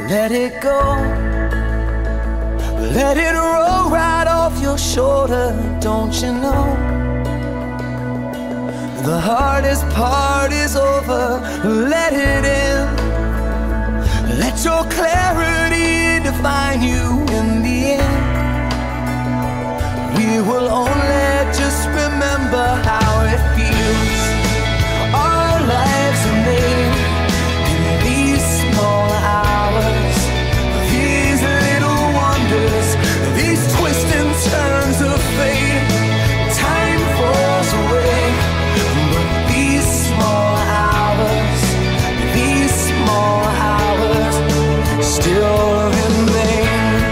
Let it go, let it roll right off your shoulder. Don't you know the hardest part is over? Let it in. Let your clarity define you in the end. We will only just remember how it feels. Our lives are made in these small hours, these little wonders, these twists and turns of fate. Time falls away, but these small hours, these small hours still remain.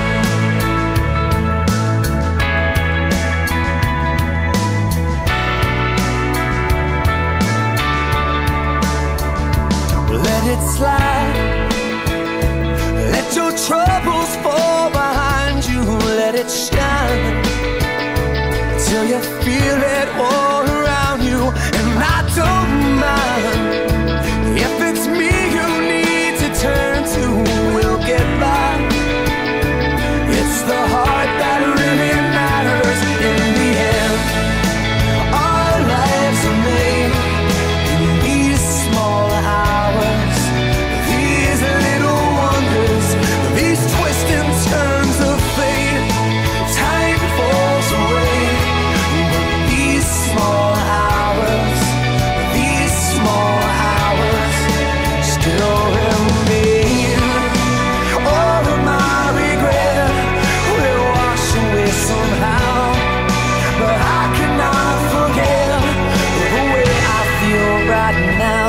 Let it slide, let your troubles fall behind you. Let it shine till you feel it all around you. And I don't mind if it's me you need to turn to. We'll get by. It's the heart that really matters in the end. Our lives are made in these small hours, these little wonders, these twists and turns of fate. Time falls away, but these small hours, these small hours still remain. All of my regret will wash away somehow, but I cannot forget the way I feel right now.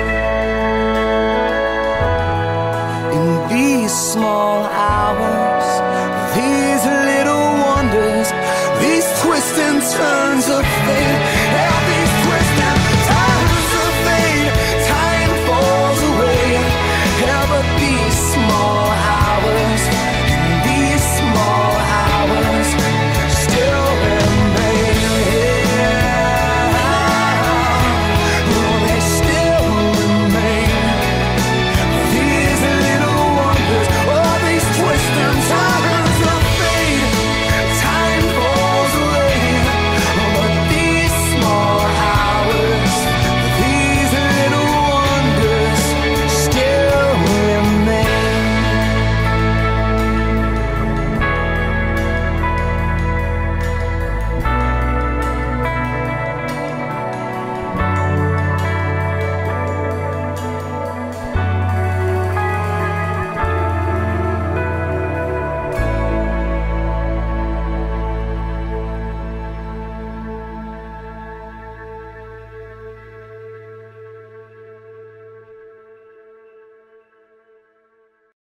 In these small hours, these little wonders, these twists and turns of fate.